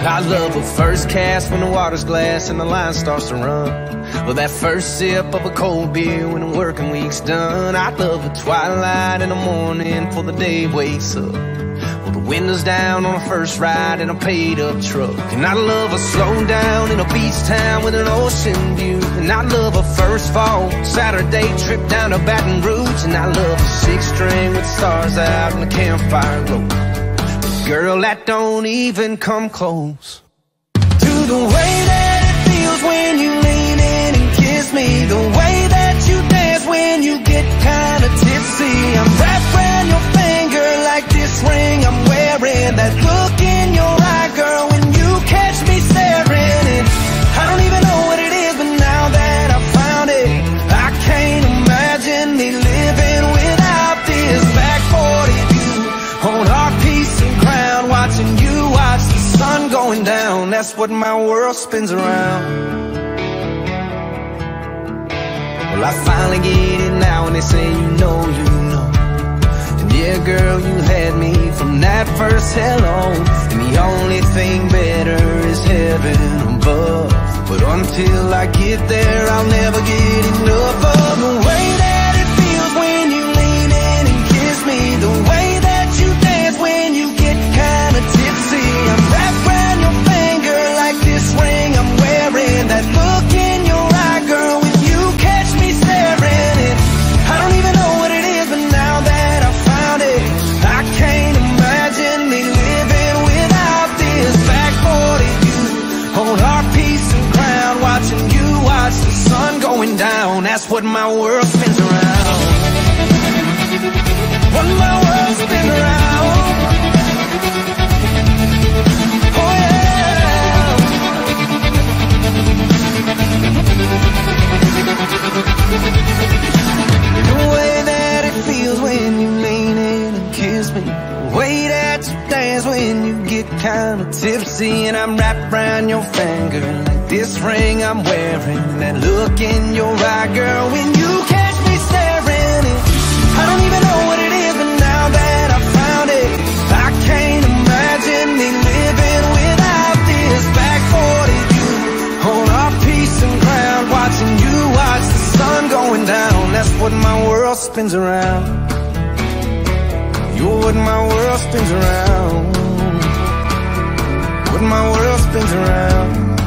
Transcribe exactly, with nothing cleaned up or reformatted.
I love a first cast when the water's glass and the line starts to run. Well, that first sip of a cold beer when the working week's done. I love a twilight in the morning before the day wakes up. Well, the windows down on a first ride in a paid-up truck. And I love a slow down in a beach town with an ocean view. And I love a first fall Saturday trip down to Baton Rouge. And I love a six-string with stars out and a campfire glow. Girl, that don't even come close to the way that it feels when you lean in and kiss me. The way that you dance when you get kinda tipsy. I'm wrapped around your finger like this ring I'm wearing. That look in your eye, girl, when you catch me staring. And I don't even know what it is, but now that I found it, I can't imagine me living without this. Back forty view on our piece of ground, watching you watch the sun going down. That's what my world spins around. Well, I finally get it now when they say you know, you know. And yeah, girl, you had me from that first hello. And the only thing better is heaven above. But until I get there, I'll never get enough of the way that it feels when you lean in and kiss me. The way that you dance when you get kinda tipsy. I'm wrapped around your finger like this ring I'm wearing. That look in your eye, girl, when you catch me staring. And I don't even know what it is, but now that I found it, I can't imagine me living without this. Back forty view on our piece of ground, watching you watch the sun going down. That's what my world spins around. What my world spins around. Oh yeah. The way that it feels when you lean in and kiss me. The way that you dance when you get kinda tipsy. And I'm wrapped around your finger like this ring I'm wearing. That look in your eye, girl, when you catch me staring. And I don't even know what it is, but now that I found it, I can't imagine me living without this. Back forty view on our piece of ground, watching you watch the sun going down. That's what my world spins around. You're what my world spins around. What my world spins around.